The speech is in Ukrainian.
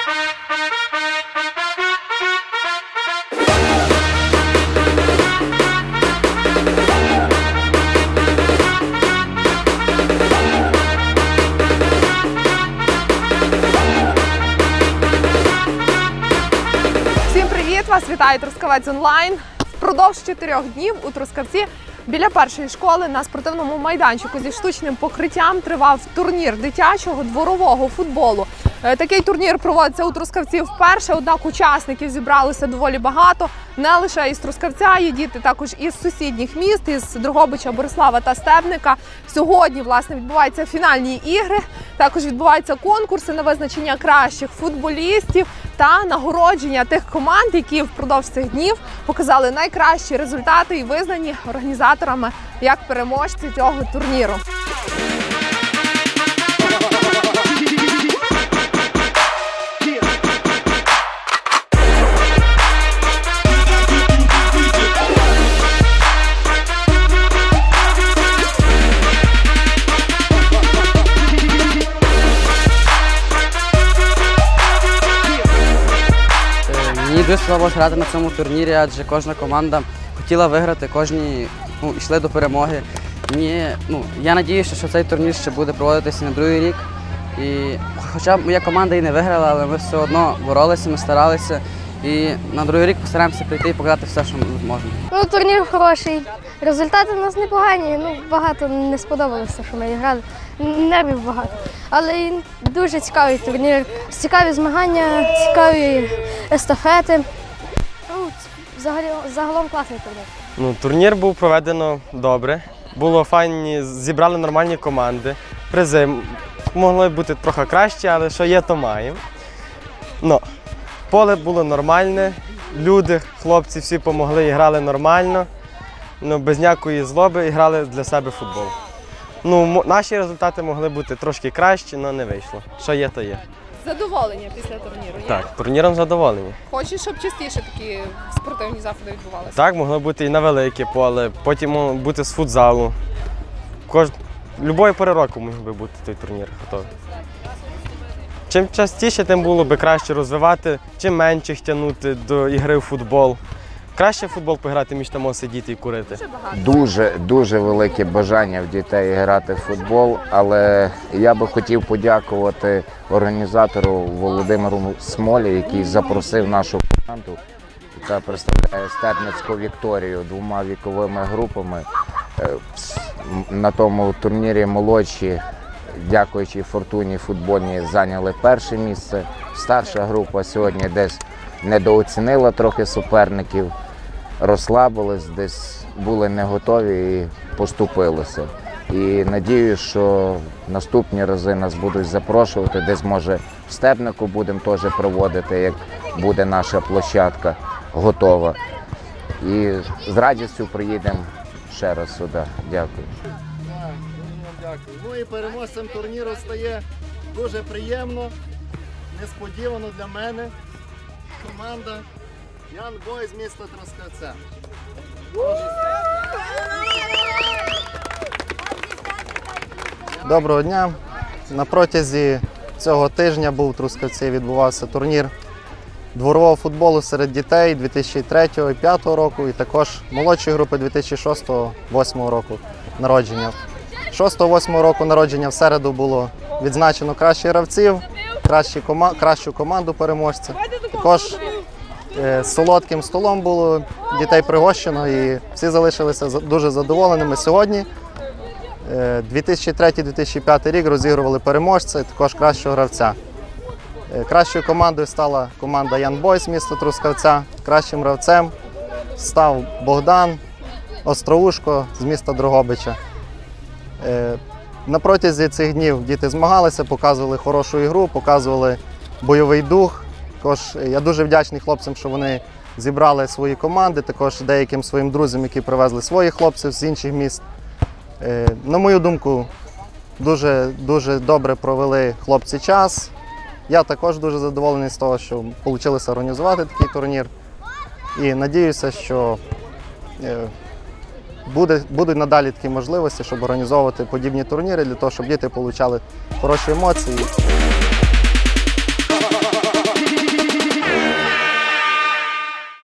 Вас вітає Трускавець онлайн. Впродовж 4 днів у Трускавці біля першої школи на спортивному майданчику зі штучним покриттям тривав турнір дитячого дворового футболу. Такий турнір проводиться у Трускавці вперше, однак учасників зібралося доволі багато. Не лише із Трускавця, є діти також із сусідніх міст, із Дрогобича, Борислава та Стебника. Сьогодні, власне, відбуваються фінальні ігри, також відбуваються конкурси на визначення кращих футболістів та нагородження тих команд, які впродовж цих днів показали найкращі результати і визнані організаторами як переможці цього турніру. Мені дуже сподобалося грати на цьому турнірі, адже кожна команда хотіла виграти, кожні йшли до перемоги. Я сподіваюся, що цей турнір ще буде проводитися на другий рік. І, хоча моя команда і не виграла, але ми все одно боролися, ми старалися. І на другий рік постараємося прийти і показати все, що ми можемо. Турнір хороший, результати у нас непогані, багато не сподобалося, що ми грали, нервів багато. Але дуже цікавий турнір, цікаві змагання, цікаві естафети. Загалом класний турнір. Турнір був проведено добре, було файні, зібрали нормальні команди, призи могли бути трохи краще, але що є, то маємо. Поле було нормальне, люди, хлопці всі допомогли і грали нормально, без ніякої злоби і грали для себе футбол. Наші результати могли бути трошки кращі, але не вийшло. Що є, то є. Задоволення після турніру є? Так, турніром задоволені. Хочеш, щоб частіше такі спортивні заходи відбувалися? Так, могло бути і на велике поле, потім могло бути з футзалу. Любої пори року міг би бути той турнір готовий. Чим частіше, тим було б краще розвивати, чим менше тягнути до ігри в футбол. Краще в футбол пограти, ніж там сидіти і курити. Дуже велике бажання в дітей грати в футбол, але я би хотів подякувати організатору Володимиру Смолі, який запросив нашу команду, яка представляє Стебницьку Вікторію 2 віковими групами. На тому турнірі молодші, дякуючи фортуні футбольній, зайняли перше місце. Старша група сьогодні десь недооцінила трохи суперників, розслабились, десь були не готові і поступилися. І надіюсь, що наступні рази нас будуть запрошувати, десь, може, в Стебнику будемо теж проводити, як буде наша площадка готова. І з радістю приїдемо ще раз сюди. Дякую. Дякую. І переможцем турніру стає дуже приємно, несподівано для мене команда Young Boys з міста Трускавця. Доброго дня. На протязі цього тижня був в Трускавці, відбувався турнір дворового футболу серед дітей 2003 і 2005 року і також молодшої групи 2006-2008 року народження. 6-8 року народження в середу було відзначено кращих гравців, кращу команду переможця. Також солодким столом було дітей пригощено і всі залишилися дуже задоволеними. Сьогодні 2003-2005 рік розігрували переможця і також кращого гравця. Кращою командою стала команда Young Boys з міста Трускавця. Кращим гравцем став Богдан Остроушко з міста Дрогобича. На протязі цих днів діти змагалися, показували хорошу ігру, показували бойовий дух. Також я дуже вдячний хлопцям, що вони зібрали свої команди, також деяким своїм друзям, які привезли своїх хлопців з інших міст. На мою думку, дуже добре провели хлопці час. Я також дуже задоволений з того, що вийшло організувати такий турнір. І сподіваюся, що будуть надалі такі можливості, щоб організовувати подібні турніри, для того, щоб діти отримали хороші емоції.